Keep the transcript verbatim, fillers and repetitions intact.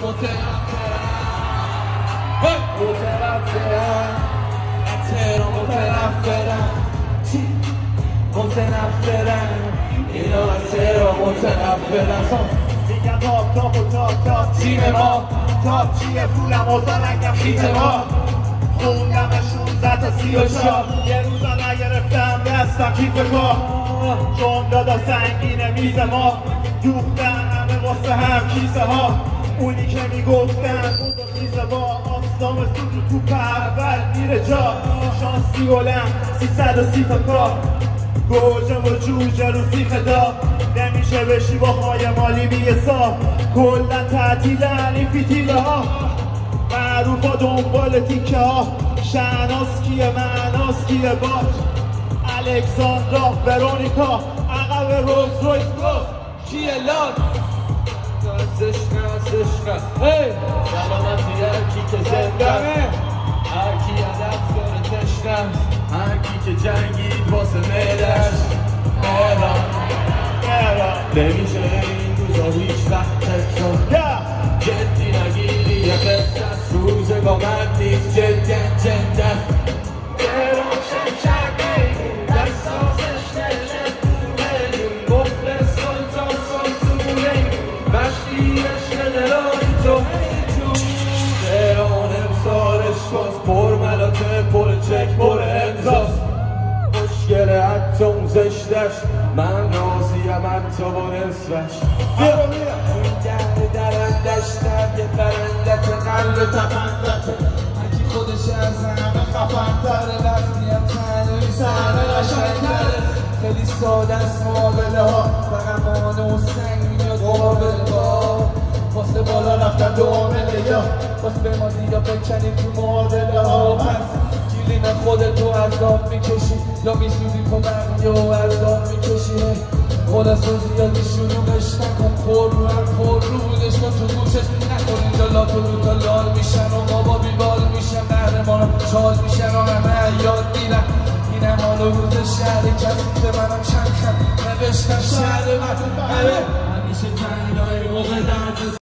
متنفرن متنفرن از تهران متنفرن چی؟ متنفرن اینا از تهران متنفرن میگن تاپ تاپ و تاپ تاپ تیم ما تاپ چیه پولم و زنگم خیت ما خوندمشون زد تا سی و چار یه روزا نگرفتم دستم کیف کار چون دادا سنگینه میز ما دوختن همه واسه هم کیسه ها اونی که میگفتن بود و خیزه با آستام سود تو اول میره جا شانسی بلند سیصد و سی تا کار گوجه و جوجه رو سیخ دا نمیشه بشی با خواهی مالی بیه سا کلن تعطیلن این فیتیله ها معروف ها دنبال تیکه ها شهناز کیه معناز کیه بات الکساندرا ورونیکا عقب روز رویس روز چیه لاد ازش نه ازش نه هی سلامتی هرکی که زنده هرکی از افکار تشنه هرکی که جنگید واسه میلش مهران نمیشه این روزا هیچ وقت تکرار جدی نگیری یه قصه از روزگار نیست جدی جدی تهران شمشکی در سازش نشه میلیون مخلص سلطان سلطونه مشتی عشق دلاری تو تهران امسالش باز پر ملاته پر چک پر امضاست مشکل حتی اون زشتش من راضیم حتی با نصفش این ده درندش در یه برندت قلب تپندته هرکی خودش از همه خفندره وقتی هم تنهی سهنه قشنگتره خیلی ساده است معامله ها فقط و سنگ میاد قابل ها واسه بالا رفتن دو عامله یا واسه به ما دیگه بکنیم تو معادله ها پس گیلین خودتو از داد میکشی یا میسوزی تو من یا از داد میکشی خدا سوزیادی شروعش نکن پر رو هم پر رو بودش کن تو گوشش نکن اینجا لا تو دو تا لال میشن و بابا بیبال میشن قهرمانم شال میشن و همه یاد میرن اینم حالا روز شهر کسی که منم چند خم نوشتم شهر من